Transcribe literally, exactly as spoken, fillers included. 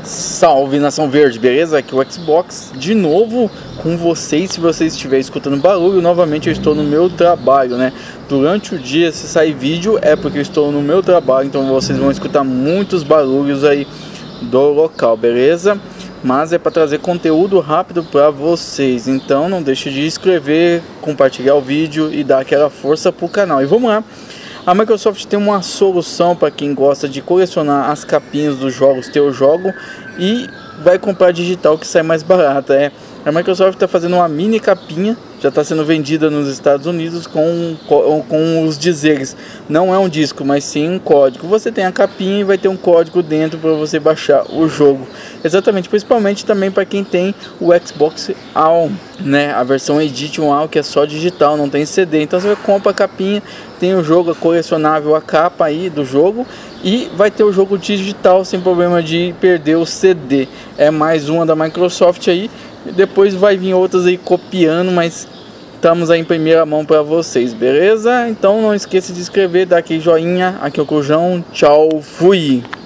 Salve Nação Verde, beleza? Aqui é o Xbox de novo com vocês. Se você estiver escutando barulho, novamente eu estou no meu trabalho, né? Durante o dia, se sair vídeo, é porque eu estou no meu trabalho, então vocês vão escutar muitos barulhos aí do local, beleza? Mas é para trazer conteúdo rápido para vocês, então não deixe de inscrever, compartilhar o vídeo e dar aquela força pro canal. E vamos lá. A Microsoft tem uma solução para quem gosta de colecionar as capinhas dos jogos que eu jogo e vai comprar digital, que sai mais barato. É, a Microsoft está fazendo uma mini capinha, já está sendo vendida nos Estados Unidos com, com, com os dizeres. Não é um disco, mas sim um código. Você tem a capinha e vai ter um código dentro para você baixar o jogo. Exatamente, principalmente também para quem tem o Xbox One, né? A versão Edition One, que é só digital, não tem C D. Então você compra a capinha, tem o jogo colecionável, a capa aí do jogo, e vai ter o jogo digital sem problema de perder o C D. É mais uma da Microsoft aí. Depois vai vir outras aí copiando, mas estamos aí em primeira mão para vocês, beleza? Então não esqueça de se inscrever, dar aquele joinha, aqui é o Cujão, tchau, fui!